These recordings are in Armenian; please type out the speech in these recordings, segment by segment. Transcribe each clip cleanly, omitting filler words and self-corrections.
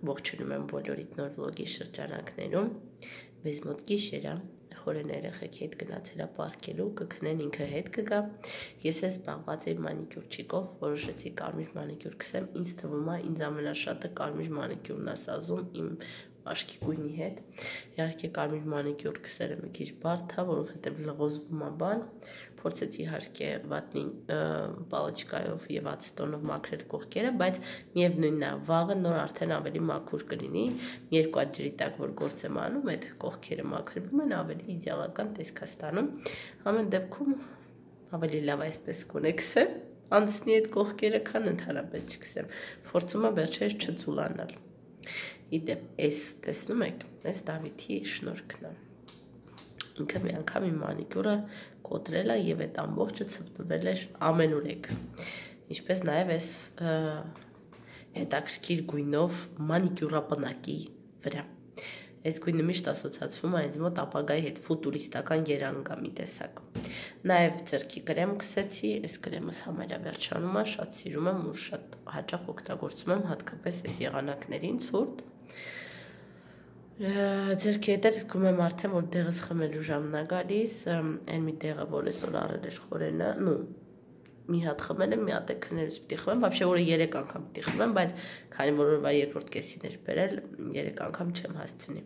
ողջունում եմ բոլորիդ նոր վլոգի շրջանակներում, մեզ մոտ գիշեր է, խորեն երեխեքի հետ գնացել է պարկելու, կքնեն ինքը հետ կգա, ես ես զբաղված էի մանիկյուրչիկով, որոշեցի կարմիր մանիկյուր կսեմ, ինձ թվում է ինձ ամենաշատը կարմիր մանիկյուրն է սազում իմ աշկի գույնի հետ, իհարկե կարմիր մանիկյուր կսերը մի քիչ բարդ է, որովհետև լղոզվում է բան, փորձեցի իհարկե վատնի պալաչկայով եւ ացետոնով մաքրել կողքերը, բայց միևնույնն է, վաղը նոր արդեն ավելի մաքուր կլինի, երկու հատ ջրի տակ որ գործ եմ անում, այդ կողքերը մաքրվում են, ավելի իդեալական տեսք է ստանում, ամեն դեպքում ավելի լավ այսպես կոնե կսեմ, անցնի այդ կողքերը, քան ընդհանրապես չկսեմ, փորձում եմ վերջերս չձուլանալ։ Իդեպ, այս տեսնում եք, այս Դավիթի շնորհքն է։ Ինքը մի անգամ իմ մանիկյուրը կոտրել է եւ այդ ամբողջը ցպտվել էր ամենուրեք։ Ինչպես նաեւ այս հետաքրքիր գույնով մանիկյուրապնակի վրա։ Այս գույնը միշտ ասոցացվում է ինձ մոտ ապագայի հետ ֆուտուրիստական երանգամի տեսակ։ Նաեւ ձեռքի կրեմ կսեցի, այս կրեմս համարյա վերջանում է, շատ սիրում եմ ու շատ հաճախ օգտագործում եմ, հատկապես այս եղանակներին ցուրտ։ Ձերքի հետ զգում եմ արդեն, որ դեղս խմելու ժամն է գալիս, այն մի դեղը, որ այսօր առել էր խորենը, մի հատ խմել եմ, մի հատ է քնելուց պիտի խմեմ, вообще որը 3 անգամ պիտի խմեմ, բայց քանի որ օրվա երկրորդ կեսին էր բերել, 3 անգամ չեմ հասցնի։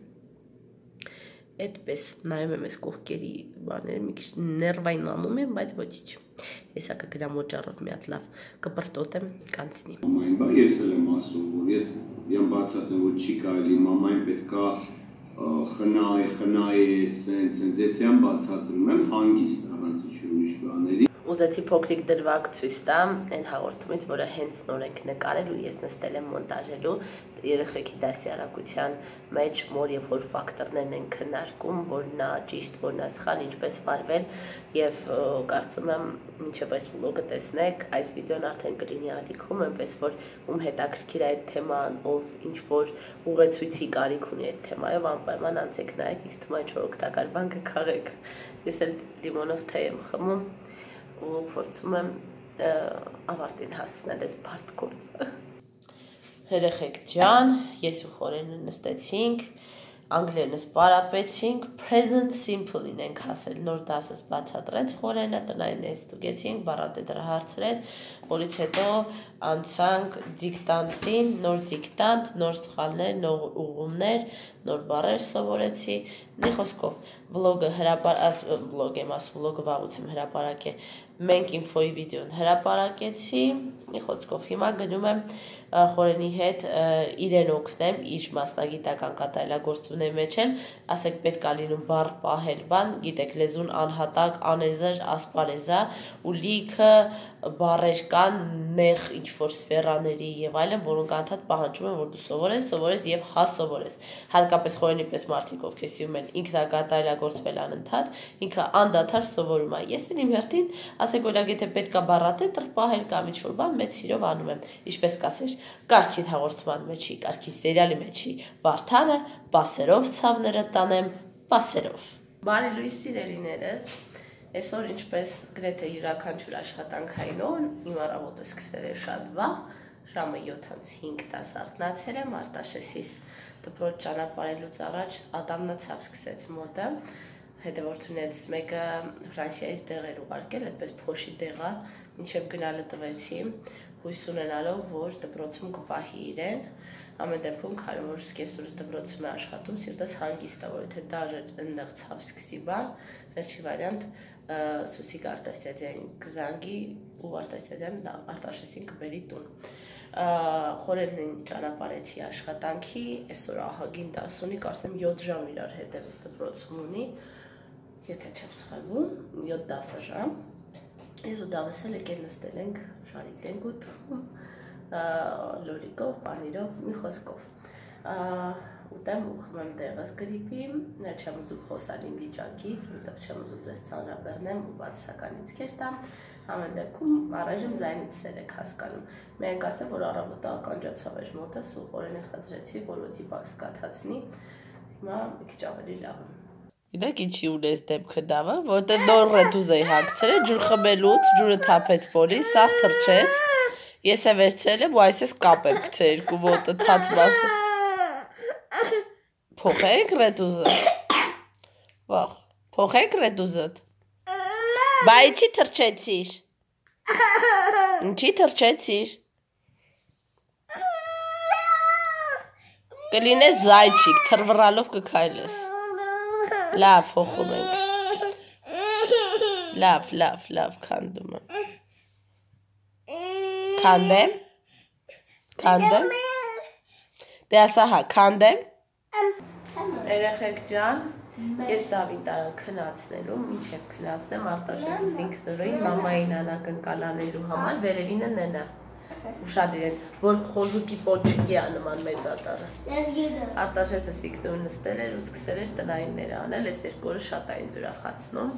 Այդպես նայում եմ այս կողքերի բաները, մի քիչ ներվային անում եմ, բայց ոչինչ։ Հեսա կգրամ օճառով մի հատ լավ կպրտոտեմ, կանցնի։ Մամային բա ես էլ եմ ասում, որ ես եմ բացատրում, որ չի կարելի, մամային պետքա խնայի, սենց, ես եմ բացատրում եմ հանգիստ առանց ուրիշ բաների։ Ուզեցի փոքրիկ դրվագ ցույց տամ այն հաղորդումից, որը հենց նոր ենք նկարել ու ես նստել եմ մոնտաժելու երեխեքի դասյարակության մեջ մոր եւ հոր ֆակտորներն են քննարկում, որն է ճիշտ, որն է սխալ, ինչպես վարվել եւ կարծում եմ մինչեւ այս վլոգը տեսնեք, այս վիդեոն արդեն կլինի ալիքում, այնպես որ ում հետաքրքիր է այդ թեման, ով ինչ որ ուղեցույցի կարիք ունի այդ թեմայով, անպայման անցեք նայեք, ինձ թվում է ինչ որ օգտակար բան կքաղեք։ Ես էլ լիմոնով թեյ եմ խմում ու փորձում եմ ավարտին հասցնել այս բարդ գործը։ Երեխեք ջան, ես ու խորենը նստեցինք, անգլերենս պարապեցինք, present simple-ին ենք հասել, նոր դասս բացատրեց խորենը, տնային ես ստուգեցինք, բառատետրը հարցրեց, որից հետո անցանք դիկտանտին, նոր դիկտանտ, նոր սխալներ, նոր ուղումներ, նոր բառեր սովորեցի, մի խոսքով վլոգը վլոգ եմ ասում, վլոգը վաղուց եմ հրապարակե, մենք ինֆոյի վիդեոն հրապարակեցի, մի խոսքով հիմա գնում եմ խորենի հետ իրեն օգնեմ, իր մասնագիտական կատարելագործությունների մեջ են, ասեք պետք է լինում բառ պահել բան, գիտեք լեզուն անհատակ, անեզր, ասպարեզա ու լիքը բառեր կան, նեղ ինչ-որ սֆերաների եւ այլն, որոնք անդադ պահանջում են, որ դու սովորես եւ հասովորես։ Հատկապես խորենի պես մարդիկ, ովքեր սիրում են ինքնակատարելագործվել անընդհատ, ինքը անդադար սովորում է։ Ես իմ հերթին, ասեք օրինակ, եթե պետքա բառատետր պահել կամ ինչ-որ բան, մեծ սիրով անում եմ, ինչպես կասեր, կարգի հաղորդման մեջի, կարգի սերիալի մեջի Վարդանը, բասերով ցավները տանեմ, բասերով։ Բարի լույս սիրելիներս, այսօր ինչպես գրեթե յուրաքանչյուր աշխատանքային օր, իմ առավոտը սկսել է շատ վաղ, ժամը 7:05 արթնացել եմ, Արտաշեսիս դպրոց ճանապարհելուց առաջ ատամնացավ սկսեց մոտը, հետևորդուներից մեկը Ֆրանսիայից դեղ էր ուղարկել, այդպես փոշի դեղ է, մինչև գնալը տվեցի, հույս ունենալով, որ դպրոցում կպահի իրեն, ամեն դեպքում քանի որ սկեսուրս դպրոցում է աշխատում, սիրտս հանգիստ է, որ եթե դաժե այնտեղ ցավ սկսի բան, վերջի վարիանտ Սուսիկ Արտաշեսյանին կզանգի ու Արտաշեսյանն Արտաշեսին կբերի տուն։ Խորենին ճանապարհեցի աշխատանքի, այսօր ահագին 10-ի, կարծեմ 7 ժամ իրար հետևից դպրոցում ունի, եթե չեմ սխալվում, 7-10 ժամ։ Ես ու Դավս էլ եկել նստել ենք, շարիկ ենք ուտում, լոլիկով, պանիրով, մի խոսքով։ Ուտեմ ու խմեմ դեղս գրիպի, չեմ ուզում խոսալ իմ վիճակից, որտեղ չեմ ուզում ձեզ ցանրաբեռնեմ ու բացասականից քեզ տամ, ամեն դեպքում առայժմ ձայնից սեր եք հասկանում։ Միայն կասեմ, որ առավոտը ականջացավ էր մոտս ու խորենի խնդրեցի, որ ոծի պակ սկաթացնի, հիմա մի քիչ ավելի լավ եմ։ Գիտեք ինչի ունես դեմքը դավը, որտեղ նոր ռետուզ էի հագցրել, ջուր խմելուց, ջուրը թափեց փորի, սաղ թրջեց, ես է վերցրել եմ ու այսպես կապ եմ գցել երկու ոտը թաց մասը։ Փոխեք ռետուզը։ Վախ, փոխեք ռետուզըդ։ Բայ ինչի թրջեցիր։ Ինչի թրջեցիր։ Կլինես զայչիկ, թրվռալով կքայլես։ Լավ, փոխում ենք։ Լավ, քանդում եմ։ Քանդեմ։ Դե ասա հա, քանդեմ։ Երեխեք ջան, ես Դավիթ քնացնելու, մինչև քնացնեմ Արտաշեսից ինքնուրույն մամային անակնկալանելու համար վերևինը նենա։ Ուշադրեն, որ խոզուկի պոչիկի նման մեծատառը։ Արտաշեսը ինքնուրույն նստել էր ու սկսել էր տնայինները անել, այս երկու օրը շատ այն ուրախացնում։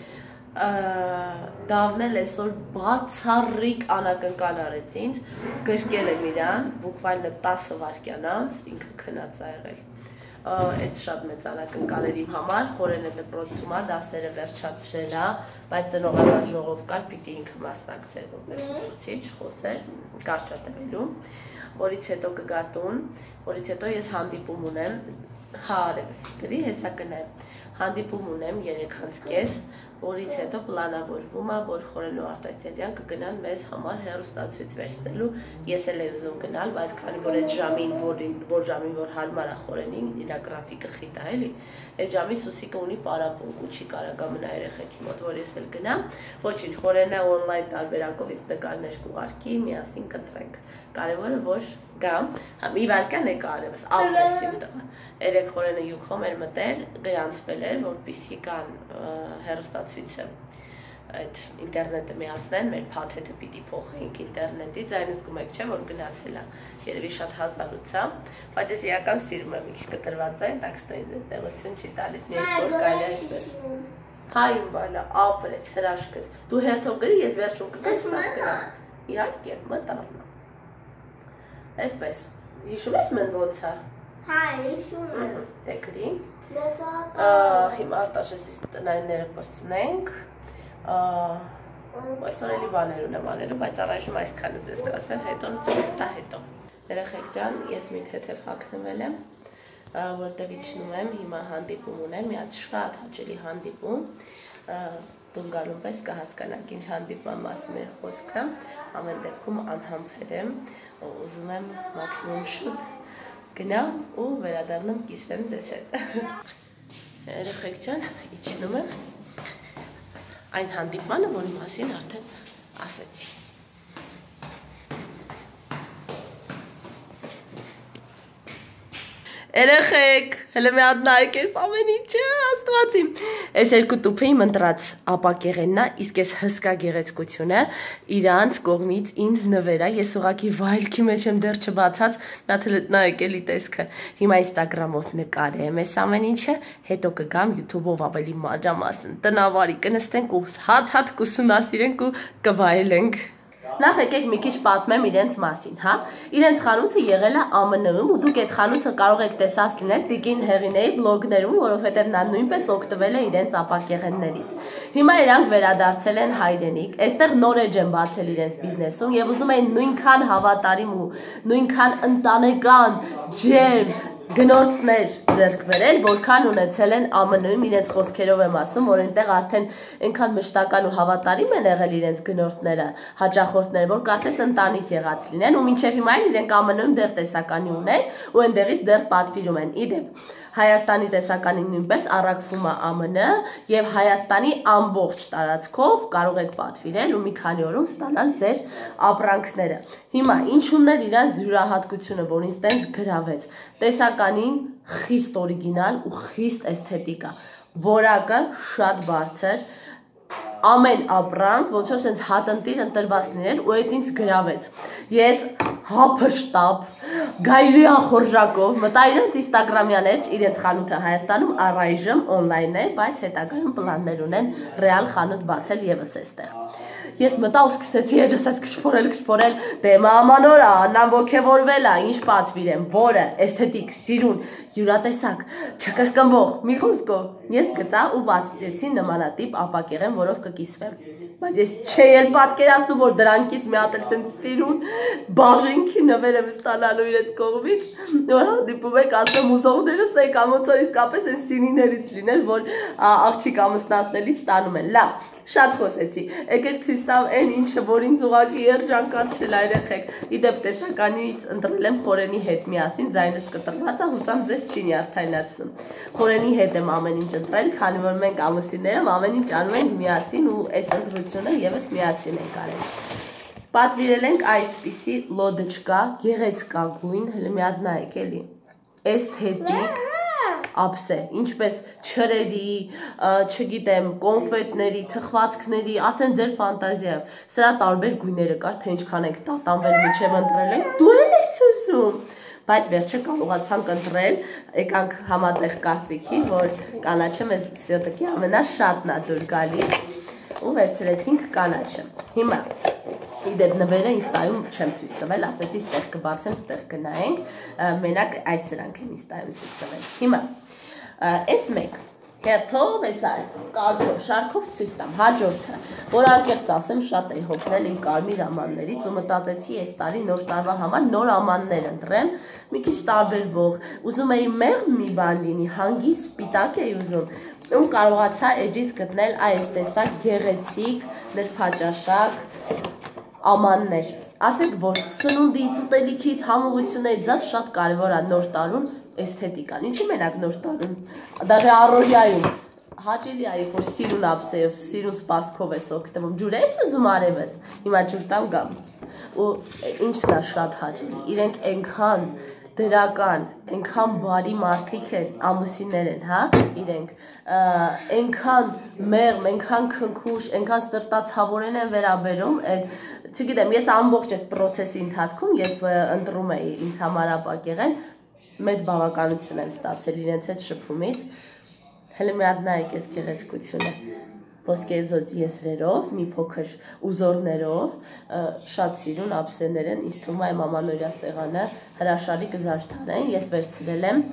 Դավն էլ այսօր բացառիկ անակնկալ արեց ինձ, գրկել եմ իրան, բուկվալը 10 վայրկյան անց ինքը քնած ա եղել։ Այդ շատ մեծ անակնկալ էր իմ համար, խորենը դպրոցում ա, դասերը վերջացրել ա, բայց ծնողական ժողով կար, պիտի ինքը մասնակցեր, որպես ուսուցիչ, խոսեր, կարճատևելու, որից հետո կգա տուն, որից հետո ես հանդիպում ունեմ, հա արևս, գրի հեսա կնայեմ, հանդիպում ունեմ 3:30, որից հետո պլանավորվում է, որ Խորեն ու Արտաշեսյան կգնան մեզ համար հեռուստացույց վերցնելու, ես էլ եմ ուզում գնալ, բայց քանի որ այդ ժամին, որ հարմար է Խորենին, իր գրաֆիկը խիտ է, էլի, այդ ժամի Սուսիկը ունի պարապունք ու չի կարող գա մնա երեխեքի մոտ, որ ես էլ գնամ, ոչինչ, Խորենը օնլայն տարբերակով ինձ նկարներ կուղարկի, միասին կընտրենք, կարևորը որ գամ, մի վայրկյան եկա արևս, ալնեսիմ տղա, երեք Խորենը յուքում էր մտել, գրանցվել էր, որպեսզի կան հեռուստացույցը այդ ինտերնետը միացնեն, մեր փաթեթը պիտի փոխենք ինտերնետից, այն զգում եք, չէ, որ գնացել է, երևի շատ հազարուց է, բայց ես իրական սիրում եմ, մի քիչ կտրված է, так что ինձ տեղություն չի տալիս, մի երկու կարելի է այսպես։ Հա իմ բալա, ապրես, հրաշքս, դու հերթով գրի, ես վերջում կգամ, սա գնամ, իհարկե, մտառն է։ Այդպես, հիշում ես մեն ոնց է։ Հա, հիշում եմ։ Դե գրի։ Հիմա Արտաշեսից տնայինները պրծնենք։ Այսօր էլի բաներ ունեմ անելու, բայց առայժմ այսքանը ձեզ կասեմ, հետո դա հետո։ Երեխեք ջան, ես մի թեթև հագնվել եմ, որտեղ իջնում եմ, հիմա հանդիպում ունեմ, մի հատ շատ հաճելի հանդիպում, տուն գալուն պես կհասկանաք ինչ հանդիպման մասին է խոսքը, ամեն դեպքում անհամբեր եմ, ուզում եմ մաքսիմում շուտ գնամ ու վերադառնամ կիսվեմ ձեզ հետ։ Երեխեք ջան, իջնում եմ այն հանդիպմանը, որի մասին արդեն ասեցի։ Երեխեք, հələ մի հատ նայեք այս ամեն ինչը, Աստվածի։ Այս երկու տուփը իմ ընտրած ապակեղենն է, իսկ այս հսկա գեղեցկությունը իրանց կողմից ինձ նվեր է, ես ուղղակի վայելքի մեջ եմ դեռ չբացած, մի հատ նայեք էլի տեսքը։ Հիմա Instagram-ով նկարեմ այս ամեն ինչը, հետո կգամ YouTube-ով ավելի մանրամասն, տնավարի կնստենք ու հատ կուսումնասիրենք ու կվայելենք։ Նախ եկեք մի քիչ պատմեմ իրենց մասին, հա։ Իրենց խանութը եղել է ԱՄՆ-ում ու դուք այդ խանութը կարող եք տեսած լինել Տիկին Հեղինեի վլոգներում, որովհետև նա նույնպես օգտվել է իրենց ապակեղեններից։ Հիմա իրանք վերադարձել են հայրենիք, այստեղ նոր էջ են բացել իրենց բիզնեսում եւ ուզում են նույնքան հավատարիմ ու նույնքան ընտանեկան ջերմ գնորդներ ձեռք բերել, որքան ունեցել են ԱՄՆ-ում, իրենց խոսքերով եմ ասում, որ այնտեղ արդեն այնքան մշտական ու հավատարիմ են եղել իրենց գնորդները, հաճախորդները, որ կարծես ընտանիք եղած լինեն, ու մինչև հիմա իրենք ԱՄՆ-ում դեռ տեսականի ունեն ու այնտեղից դեռ պատվիրում են։ Իդեպ Հայաստանի տեսականին նույնպես առաքվում է ԱՄՆ եւ Հայաստանի ամբողջ տարածքով կարող եք պատվիրել ու մի քանի օրում ստանալ ձեր ապրանքները։ Հիմա ինչումն էր իրանց յուրահատկությունը, որ ինձ տենց գրավեց։ Տեսականին խիստ օրիգինալ ու խիստ էսթետիկ է։ Որակը շատ բարձր, ամեն ապրանք, ոնց որ սենց հատնտիր ընտրված լիներ ու այդ ինձ գրավեց։ Ես հափշտապ, գայլի ախորժակով մտա իրենց Instagram-յան էջ, իրենց խանութը Հայաստանում առայժմ օնլայն է, բայց հետագայում պլաններ ունեն ռեալ խանութ բացել եւս այստեղ։ ես մտա ու սկսեցի էջս քշփորել, դե մաման օրա, անան ոգևորվել է, ինչ պատվիր եմ, որը էսթետիկ, սիրուն, յուրատեսակ, չկրկնվող, մի խոսքով ես գտա ու պատվիրեցի նմանատիպ ապակեղեն, որով կկիսվեմ։ Բայց ես չէի էլ պատկերացնում, որ դրանքից մի հատ էլ սիրուն բաժինքի նվեր եմ ստանալու իրենց կողմից, որ հանդիպում եք, ասեմ ուզողներս եկան, ոնց որ իսկապես այս սինիներից լինել, որ աղջիկ ամուսնացնելիս ստանում են։ Լավ, շատ խոսեցի, եկեք ցույց տամ այն ինչը, որ ինձ ուղղակի երջանկացրել է երեխեք։ Իդեպ տեսականից ընտրել եմ խորենի հետ միասին, ձայնս կտրված է, հուսամ ձեզ չի նյարդայնացնում։ Խորենի հետ եմ ամեն ինչ ընտրել, քանի որ մենք ամուսինները ամեն ինչ անում ենք միասին ու այս ընտրությունը եւս միասին ենք արել։ Պատվիրել ենք այսպիսի լոդեչկա, գեղեցկագույն, հələ մի հատ նայեք էլի, էսթետիկ ափսե, ինչպես չրերի, չգիտեմ, կոնֆետների, թխվածքների, արդեն ձեր ֆանտազիայով։ Սրա տարբեր գույները կար, թե ինչքան եք տատանվել միջև ընտրել եք, դու էլ ես ուզում։ Բայց վերջը կարողացանք ընտրել, եկանք համատեղ կարծիքի, որ կանաչը մեզ սյոտակի ամենաշատն է դուր գալիս ու վերցրեցինք կանաչը։ Հիմա իդեպ նվերը ինստայում չեմ ցույց տվել, ասեցի ստեղ կբացեմ, ստեղ կնայենք, մենակ այս սրանք եմ ինստայում ցույց տվել։ Հիմա այս մեկ հերթով, այս կարդով, շարքով ցույց տամ, հաջորդը, որ անկեղծ ասեմ, շատ էի հոգնել իմ կարմիր ամաններից ու մտածեցի այս տարի նոր տարվա համար նոր ամաններ ընտրեմ, մի քիչ տարբերվող, ուզում էի մեղմ մի բան լինի, հանգիստ սպիտակ էի ուզում ու կարողացա էջից գտնել այս տեսակ գեղեցիկ, նրբաճաշակ ամաններ, ասեք, որ սնունդից, ուտելիքից, համովություններից զատ շատ կարևոր է նոր տարուն էսթետիկան, ինչի մենակ նոր տարուն, դաժե առօրյայում, հաճելի է, որ սիրուն ափսեով, սիրուն սպասքով ես օգտվում, ջուր ես ուզում արևես, հիմա ջուր տամ գամ, ու ինչն է շատ հաճելի, իրենք այնքան դրական, այնքան բարի մարդիկ են, ամուսիններ են, հա, իրենք, այնքան մեղմ, այնքան քնքուշ, այնքան սրտացավորեն են վերաբերում, չգիտեմ, ես ամբողջ այս պրոցեսի ընթացքում, երբ ընտրում էի ինձ համար ապակեղեն, մեծ բավականություն եմ ստացել իրենց հետ շփումից, հələ մի հատ նայեք այս գեղեցկությունը, ոսկեզօծ եզրերով, մի փոքր ուզորներով, շատ սիրուն ափսեներ են, ինձ թվում է իմ ամանորյա սեղանը հրաշալի կզարդարեն, ես վերցրել եմ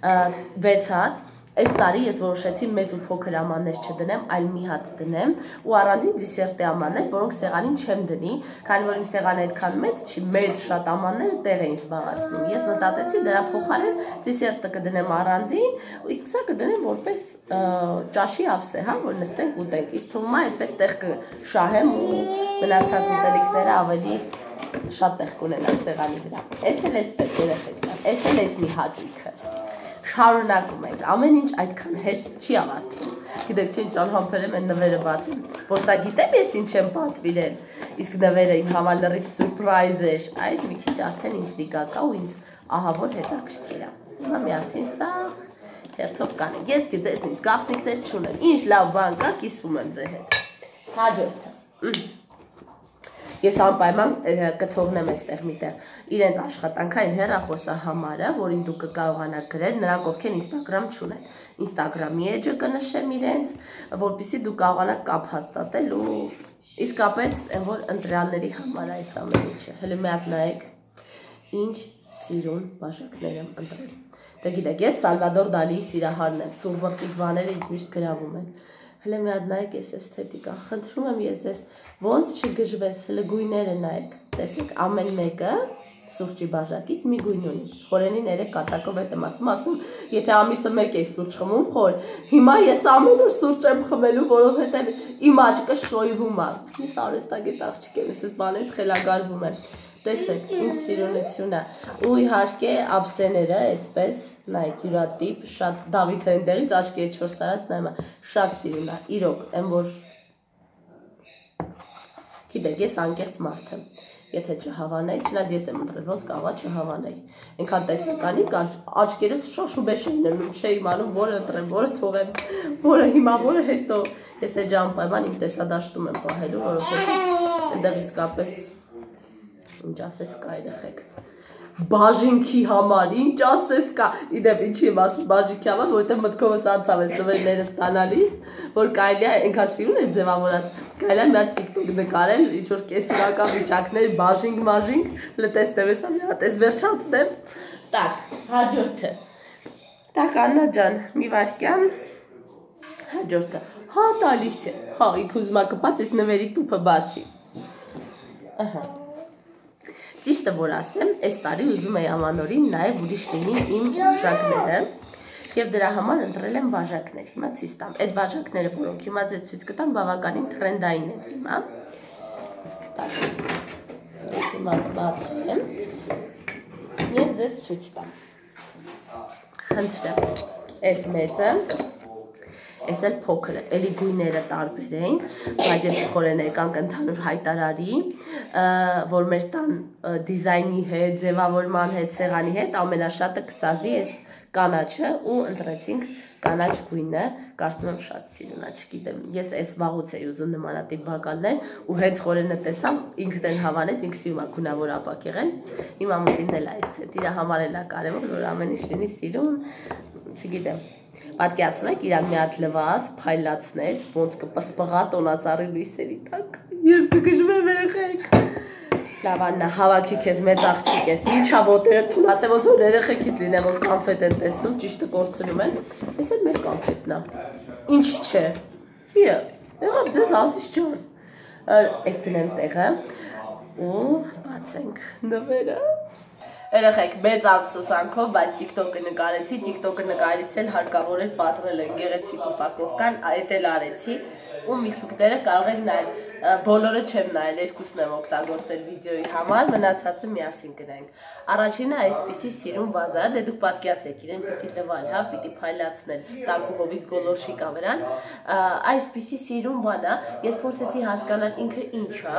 6 հատ, այս տարի ես որոշեցի մեծ ու փոքր ամաններ չդնեմ, այլ մի հատ դնեմ ու առանձին դիսերտի ամաններ, որոնք սեղանին չեմ դնի, քանի որ իմ սեղանը այդքան մեծ չի, մեծ շատ ամանները տեղ էին զբաղացնում։ Ես մտածեցի դրա փոխարեն դիսերտը կդնեմ առանձին, իսկ սա կդնեմ որպես ճաշի ափսե, հա, որ նստենք ուտենք։ Իսկ թվում է այդպես տեղ կշահեմ ու մնացած ուտելիքները ավելի շատ տեղ կունենան սեղանի վրա։ Էս էլ էսպես երեխեք, էս էլ էս մի հաճույքը։ Շարունակում ենք, ամեն ինչ այդքան հեշտ չի ավարտվում։ Գիտեք, չէ՞ ինչ անհամբեր եմ այն նվերը բացեմ, որ սա գիտեմ ես ինչ եմ պատվիրել, իսկ նվերը իմ համար լրիվ սուրպրայզ էր, այդ մի քիչ արդեն ինտրիգա կա ու ինձ ահավոր հետաքրքիր է։ Հիմա միասին սա հերթով կանենք, ես գիտես գաղտնիքներ չունեմ, ինչ լավ բան կա, կիսվում եմ ձեր հետ։ Հաջորդը։ Ես անպայման կթողնեմ այստեղ միտեղ իրենց աշխատանքային հեռախոսահամարը, որին դուք կկարողանաք գրել, նրանք ովքեր Instagram չունեն։ Instagram-ի էջը կնշեմ իրենց, որպեսզի դուք կարողանաք կապ հաստատել ու իսկապես այն որ ընտրյալների համար այս ամեն ինչը։ Հələ մի հատ նայեք, ինչ սիրուն բաժակներ եմ ընտրել։ Դե գիտեք, ես Սալվադոր Դալիի սիրահարն եմ, ծուռբռտիկ բաները ինձ միշտ գրավում են։ Հələ մի հատ նայեք այս էսթետիկա, խնդրում եմ ես ձեզ ոնց չգժվես, հələ գույները նայեք, տեսեք ամեն մեկը սուրճի բաժակից մի գույն ունի, խորենին 3 կատակով հետ եմ ասում, եթե ամիսը մեկ էի սուրճ խմում խոր, հիմա ես ամեն օր սուրճ եմ խմելու, որովհետև իմ աչքը շոյվում է, ես արհեստագետ աղջիկ եմ, ես բանից խելագարվում եմ, տեսեք, ինչ սիրունություն է, ու իհարկե ափսեները, այսպես, նայեք, յուրատիպ, շատ Դավիթը այնտեղից աչքի հետ 4 տարած նայում է, շատ սիրուն է, իրոք, այն որ գիտեք, ես անկեղծ մարդ եմ, եթե չհավանեի, չնայած ես եմ ընտրել, ոնց կարողա չհավանեի, այնքան տեսականի կար, աչքերս շաշուբեշ էին ելնում, չէի իմանում, որը ընտրեմ, որը թողեմ, որը հիմա, որը հետո, ես էջ անպայման իմ տեսադաշտում եմ պահելու, որովհետև այնտեղ իսկապես ինչ ասես կա երեխեք։ բաժինքի համար, ինչ ասես կա, իդեպ ինչի եմ ասում բաժինքի համար, որովհետև մտքովս անցավ է սվերները ստանալիս, որ կարելի է այնքան սիրուն էր ձևավորած, կարելի է մի հատ TikTok նկարել, ինչ-որ կեսիրական վիճակներ, բաժինք, լտեսնեմ ես մի հատ ես վերջացնեմ, տակ, հաջորդը, տակ Աննա ջան, մի վարկյան, հաջորդը, հա տալիս է, հա ինք ուզում է կպած ես նվերի տուփը բացի, ահա Ճիշտը որ ասեմ, այս տարի ուզում եի ամանորին նաև ուրիշ լինի իմ բաժակները և դրա համար ընտրել եմ բաժակներ, հիմա ցույց տամ, այդ բաժակները, որոնք հիմա ձեզ ցույց կտամ, բավականին թրենդային են հիմա, ես հիմա բացեմ և ձեզ ցույց տամ, խնդրեմ, այս մեծը, Ես էլ փոքր է, էլի գույները տարբեր ենք, բայց ես խորեն եկանք ընդհանուր հայտարարի, որ մեր տան դիզայնի հետ, ձևավորման հետ, սեղանի հետ ամենաշատը կսազի ես կանաչը ու ընտրեցինք կանաչ գույնը, կարծում եմ շատ սիրուն է, չգիտեմ, ես այս վաղուց էի ուզում նմանատիպ բակալներ ու հենց խորենը տեսամ, ինքն էլ հավանեց, ինք սիրում է գունավոր ապակեղեն, իմ ամուսինն էլ այս թե իրա համար էլ է կարևոր, որ ամեն ինչ լինի սիրուն, չգիտեմ Պատկերացնում եք իրան մի հատ լվաս, փայլացնես, ոնց կպսպղա տոնածառի լույսերի տակ, ես կգժում եմ երեխեք, լավ Աննա, հավաքի քեզ մեծ աղջիկ ես, ինչա ոտերը թունած է, ոնց որ երեխեքից լինեմ, որ կանֆետ են տեսնում, ճիշտը կորցնում են, ես էլ մեր կանֆետն է, ինչ չէ, եղավ ձեզ ազիս ջան, ես դնեմ տեղը, ու բացենք նվերը, Երեխեք, մեծ ափսոսանքով, բայց TikTok-ը նկարեցի, TikTok-ը նկարից էլ հարկավոր էր պատրել են գեղեցիկ ուպակովկան, այդ էլ արեցի ու միտվուկները կարող եք նայել, բոլորը չեմ նայել, երկուսն եմ օգտագործել վիդեոյի համար, մնացածը միասին գնանք։ Առաջինը այսպիսի սիրուն բազա, դե դուք պատկերացրեք իրեն պիտի լվալ, հա, պիտի փայլացնել, տակուհովից գոլորշի կա վրան, այսպիսի սիրուն բան է, ես փորձեցի հասկանալ ինքը ինչ է,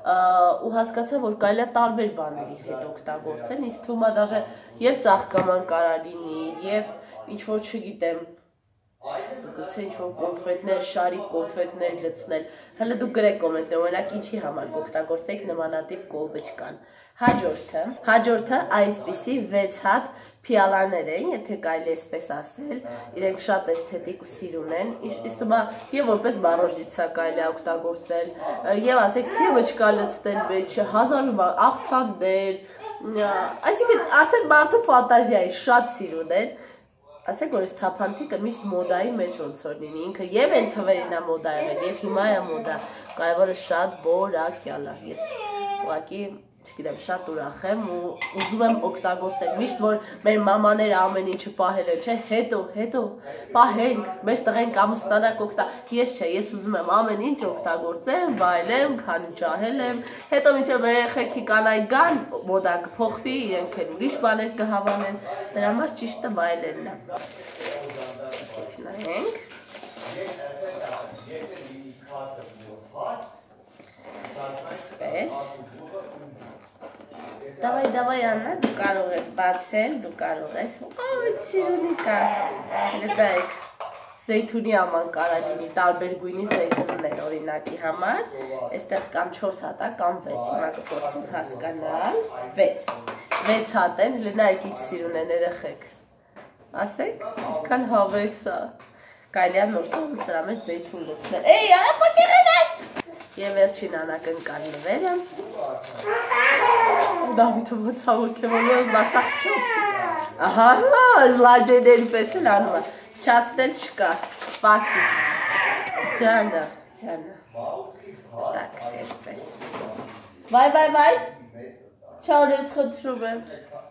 ու հասկացա, որ կարելի է տարբեր բաների հետ օգտագործել, ինձ թվում է դաժե եւ ծաղկաման կարա լինի, եւ ինչ որ չգիտեմ, գուցե ինչ որ կոնֆետներ, շարիկ կոնֆետներ լցնել, հələ դուք գրեք կոմենտներում, օրինակ ինչի համար կօգտագործեք նմանատիպ կոլբեչկան։ Հաջորդը այսպիսի 6 հատ փիալաներ են, եթե կարելի էսպես ասել, իրենք շատ էսթետիկ ու սիրուն են, իստումա եւ որպես բարոժդիցա կարելի է օգտագործել, եւ ասեք սիվոչկա լցնել մեջը, 1000 աղցաններ, այսինքն արդեն մարդու ֆանտազիա է, շատ սիրուն են, ասեք որ այս թափանցիկը միշտ մոդայի մեջ ոնց որ լինի, ինքը եւ այն թվերին է մոդա եղել, եւ հիմա է մոդա, կարևորը շատ որակյալ է, ես ուղղակի չգիտեմ, շատ ուրախ եմ ու ուզում եմ օգտագործել, միշտ որ մեր մամաները ամեն ինչը պահել են, չէ, հետո պահենք, մեր տղենք ամուսնանակ ես չէ, ես ուզում եմ ամեն ինչ օգտագործեմ, վայելեմ, քանի ջահել եմ, հետո մինչև մեր երեխեքի կանայք գան, մոդա կփոխվի, իրենք էլ ուրիշ բաներ կհավանեն, դրա համար ճիշտը վայելելն է։ Նայենք։ Այսպես։ Давай, Աննա, դու կարող ես բացել, դու կարող ես, սիրունի կա, լետայք, զեյթունի աման կարա լինի, տարբեր գույնի զեյթուններ օրինակի համար, այստեղ կամ 4 հատ է, կամ 6, հիմա կփորձեմ հասկանալ, 6 հատ են, լետայք ինչ սիրուն են երեխեք, ասեք, ինչքան հավես է, կարելի է նոր տողում սրա մեջ զեյթուն լցնել, էй, ապակեղեն ես! Եվ վերջին անակնկալ նվերը Դավիթը ոնց հավոքեվորով մասակ չացի Ահա, զլաջեների պես էլ անում է Չացնել չկա, սպասի Ձյանը Так, այսպես Վայ Չար ես խնդրում եմ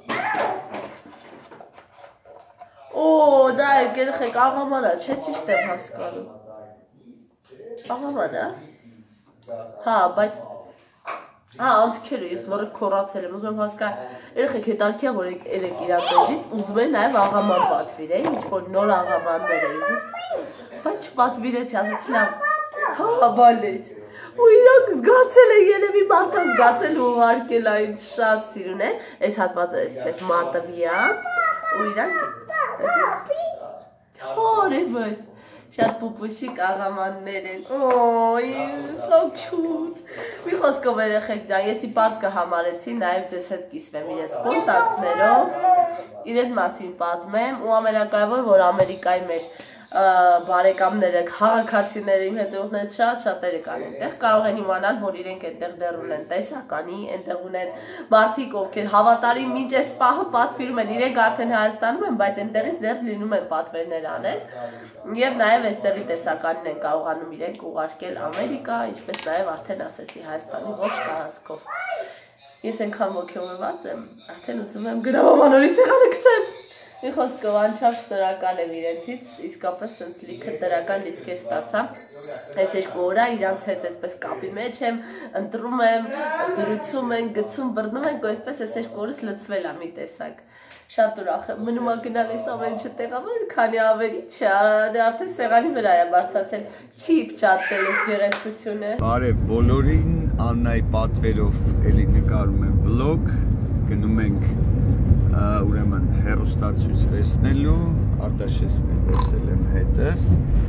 Օ, դա է գերխեք աղամանա, չէ ճիշտ եմ հասկանում Աղամանա Հա, բայց անցքերը ես լորը քորացել եմ, ուզում եմ հասկանալ, երեխեք հետարքիա, որ երեք իրատորից, ուզում եմ նաև աղաման պատվիր է, ինչ-որ նոր աղամաններ է ուզում, բայց չպատվիրեցի, ասեցի լավ, հա, բալես, ու իրանք զգացել է, երևի մարդը զգացել ու ուղարկել այն շատ սիրուն է, այս հատվածը այսպես մատվի է, ու իրանք, հորևս, Շատ պուպուշիկ աղամաններ են։ Օй, so cute։ Մի խոսքով երեխեք ջան, ես իպարտ կհամարեցի նաև ձեզ հետ կիսվեմ իրենց կոնտակտներով, իրենց մասին պատմեմ ու ամենակարևորը, որ Ամերիկայի մեր բարեկամները, քաղաքացիները, իմ հետևողները շատ-շատերը կան այնտեղ, կարող են իմանալ, որ իրենք այնտեղ դեռ ունեն տեսականի, այնտեղ ունեն մարդիկ, ովքեր հավատարիմ մինչ այս պահը պատվիրում են, իրենք արդեն Հայաստանում են, բայց այնտեղից դեռ լինում են պատվերներ անել, եւ նաեւ այստեղի տեսականին են կարողանում իրենք ուղարկել Ամերիկա, ինչպես նաեւ արդեն ասեցի Հայաստանի ողջ տարածքով։ Ես այնքան ոգևորված եմ, արդեն ուզում եմ գրավամանորի սեղանը գցեմ։ Մի խոսքով անչափ շնորհակալ եմ իրենցից, իսկապես sense լիքը դրական լիցքեր ստացա։ Այս 2 օր իրանց հետ այսպես կապի մեջ եմ, ընտրում եմ, զրուցում ենք, գցում, բռնում ենք, ու այսպես այս 2 օրս լցվել է մի տեսակ։ Շատ ուրախ եմ, մնում է գնալ այս ամեն ինչը տեղավորել, քանի ավելի չէ, արդեն սեղանի վրա է բարձրացել, չի փչացել այս գեղեցկությունը։ Բարև բոլորին, Աննայի պատվերով էլի նկարում եմ վլոգ, գնում ենք ուրեմն հեռուստացույց վերցնելու, Արտաշեսն վերցել եմ հետս,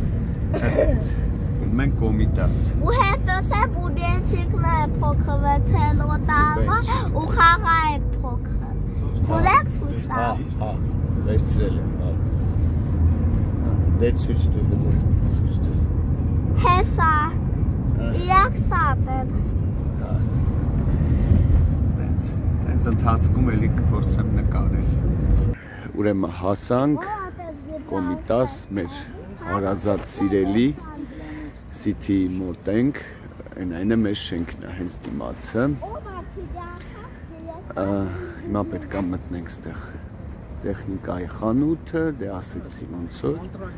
գնում ենք Կոմիտաս։ Ու հետս է բուդենչիկներ փոքրվեցելու տարվա ու խաղայք փոքր։ Գուլեք ցույց տա։ Հա, վերցրել եմ, բա։ Դե ցույց տու հլը, ցույց տու։ Հեսա, իրակ սապ եմ։ Հա, տենց ընթացքում էլի կփորձեմ նկարել։ Ուրեմն հասանք Կոմիտաս, մեր հարազատ սիրելի City-ի մոտ ենք, այնը մեր շենքն է, հենց դիմացը։ Հիմա պետք է մտնենք ստեղ տեխնիկայի խանութը, դե ասեցի ոնց որ։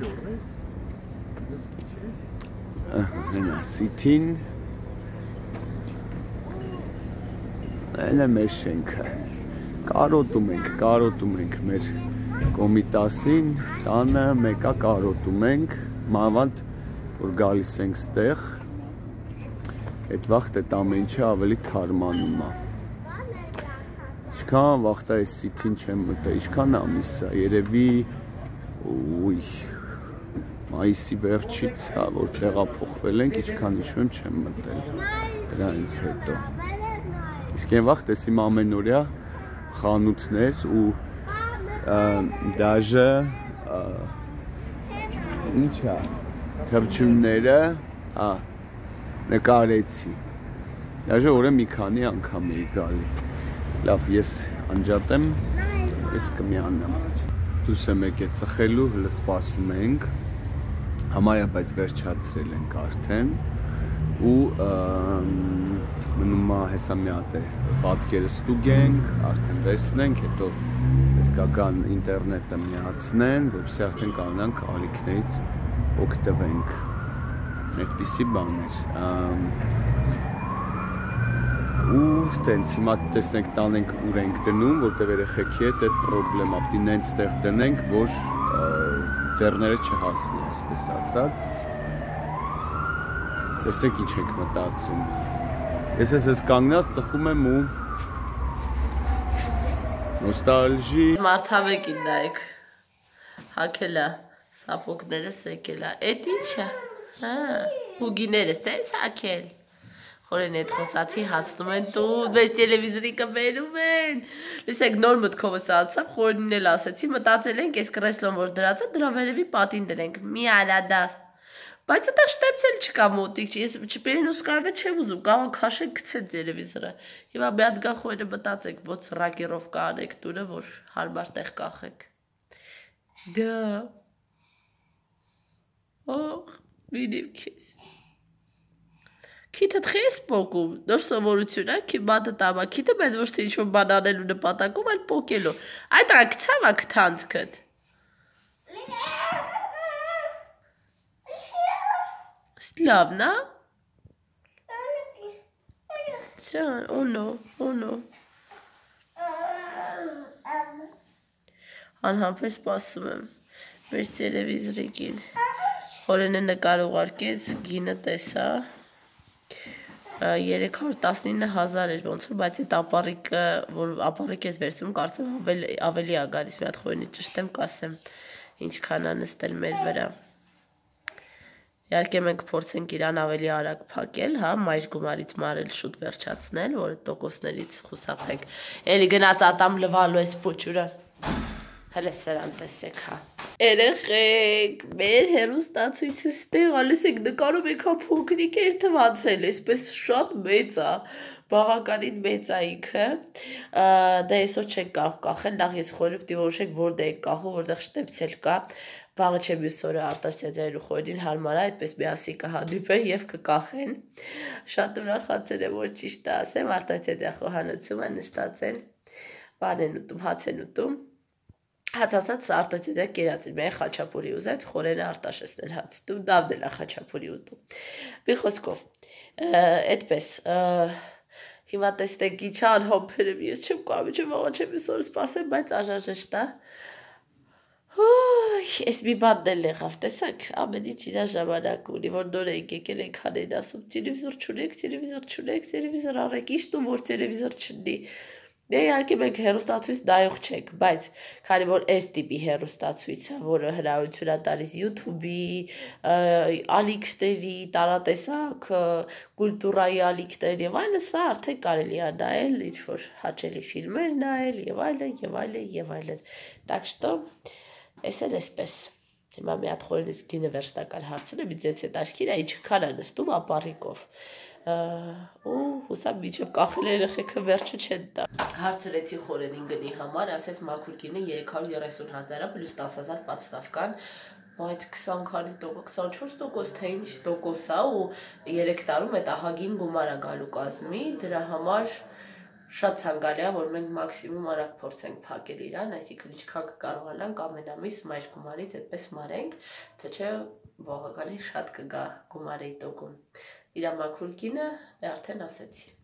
Հենա City-ն։ Այն է մեր շենքը։ Կարոտում ենք մեր Կոմիտասին, տանը մեկա կարոտում ենք, մանավանդ որ գալիս ենք ստեղ, այդ վաղտ այդ ամեն ինչը ավելի թարմանում է։ Ինչքան վաղտ է այս City-ն չեմ մտել, ինչքան ամիս է, երևի մայիսի վերջից, որ տեղափոխվել ենք, ինչքան հիշում չեմ մտել դրանից հետո։ Իսկ այն վաղ տեսիմ ամենօրյա խանութներ ու դաժե ինչ է թռչունները նկարեցի։ Դաժե օրը մի քանի անգամ էի գալի։ Լավ, ես անջատեմ, ես կմիանամ։ Դուրս եմ եկել ծխելու, հլը սպասում ենք։ Համարյա բայց վերջացրել ենք արդեն ու մնում է հեսա մի հատ է պատկերը ստուգենք, արդեն վերցնենք, հետո պետք է կան ինտերնետը միացնեն, որպեսզի արդեն կարողանանք ալիքներից օգտվենք։ Այդպիսի բաներ։ Ու տենց հիմա տեսնենք տանենք ուր ենք դնում, որտեղ երեխեքի հետ այդ պրոբլեմա պիտի նենց տեղ դնենք, որ ձեռները չհասնի, այսպես ասած։ Տեսեք ինչ ենք մտածում։ Ես ես կանգնած ծխում եմ ու նոստալժի։ Մարդավեկին նայեք, հակել է, սապոգներս եկել է, էդ ինչ է, հուգիներս տես հակել։ Խորեն էդ խոսացի հասնում են տուն, մեր տելևիզորի կբերում են։ Լսեք նոր մտքովս ացավ, խորենին էլ ասեցի, մտածել ենք այս կրեսլոն որ դրածը, դրա վերևի պատին դրենք, մի ալադար։ Բայց այդտեղ շտեպցել չկա մոտիկ, ես չպերին ուսկարվե չեմ ուզում, կարող քաշեք գցեք տելևիզորը։ Հիմա մի հատ գա խորենը մտածեք, ոնց ռակերով կանեք տուրը, որ հարմար տեղ կախեք։ Դա։ Օ, վիդիվ քեզ։ Քիթը խես պոկում, նոր սովորություն է, քի բադը տամա, քիթը մեզ ոչ թե ինչ-որ բան անելու նպատակում, այլ պոկելու։ Այդ ակցավ ա քթանցքդ։ Լավն է։ Ունո։ Անհամբեր սպասում եմ մեր տելևիզորի կին։ Խորենը նկար ուղարկեց, գինը տեսա։ 319,000 էր ոնց որ, բայց այդ ապառիկը, որ ապառիկ ես վերցնում, կարծեմ ավելի ա գալիս, մի հատ խորենի ճշտեմ կասեմ, ինչքան ա նստել մեր վրա։ Իհարկե մենք փորձենք իրան ավելի արագ փակել, հա, մայր գումարից մարել շուտ վերջացնել, որ տոկոսներից խուսափենք։ Էլի գնաց ատամ լվալու էս փոչուրը։ Հələ սրան տեսեք, հա։ Երեխեք, մեր հերոստացույցը ստեղ, ալսեք նկարում եկա փոքրիկ էր թվացել, այսպես շատ մեծ է, բավականին մեծ է ինքը, դա այսօր չեք կարող կախել, նախ ես խորհուրդ դիվորոշեք որտեղ եք կախում, որտեղ շտեպցել կա, վաղը չէ մյուս օրը Արտասիադյանի ու Խորին հարմար է, այդպես միասին կհանդիպեն եւ կկախեն։ Շատ ուրախացել եմ, որ ճիշտ ասեմ, Արտասիադյանի խոհանոցում են նստած են, բան են ուտում, հաց են ուտում։ Հաց ասած Արտասիադյանը կերած էր, մեն խաչապուրի ուզեց, Խորենը Արտաշեսն են հաց ուտում, դավն էլ է խաչապուրի ուտում։ Մի խոսքով, այդպես, հիմա տեսնենք ինչա անհամբեր եմ, ես չեմ կարող, չեմ աղաչեմ ես օր սպասեմ, բայց անհրաժեշտ է։ Ես մի բանն էլ եղավ, տեսակ, ամեն ինչ իր ժամանակ ունի, որ նոր ենք եկել ենք հանեն ասում, տելևիզոր չունեք, տելևիզոր առեք, իշտ ու որ տելևիզոր չունի։ Դե իհարկե մենք հեռուստացույց նայող չենք, բայց քանի որ այս տիպի հեռուստացույցը, որը հրավերություն է տալիս YouTube-ի, ալիքների, տարատեսակ, կուլտուրայի ալիքներ եւ այլն, սա արդեն կարելի է նայել, ինչ-որ հաճելի ֆիլմեր նայել եւ այլն։ Так что Էս էլ էսպես, հիմա մի հատ խորենից գինը վերջնական հարցնեմ, ինձ հետ աչքիրա ինչքան է նստում ապառիկով, ու հուսամ միջև կախել երեխեքը վերջը չեն տա։ Հարցրեցի խորենին գնի համար, ասեց մաքուր գինը 330,000-ը պլյուս 10,000 պատստավկան, բայց 24% թե ինչ տոկոս է ու 3 տարում այդ ահագին գումար է գալու կազմի, դրա համար շատ ցանկալի է, որ մենք մաքսիմում արագ փորձենք փակել իրան, այսինքն ինչքան կկարողանանք ամեն ամիս մայր գումարից այդպես մարենք, թե չէ բավականին շատ կգա գումարի տոկում։ Իր մաքուր կինը, դե արդեն ասեցի։